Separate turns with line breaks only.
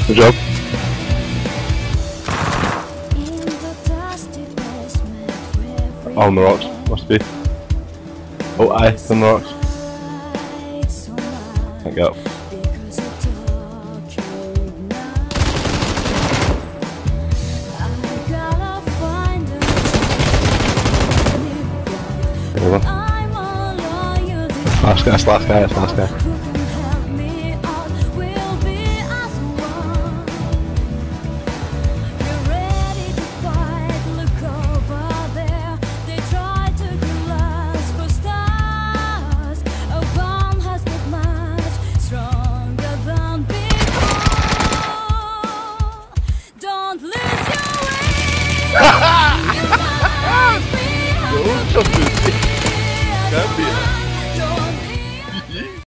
Good job. Oh, on the rocks, must be. Oh, aye, on the rocks. Can't get up. Over. Last guy, last guy, last guy.
Don't lose your way.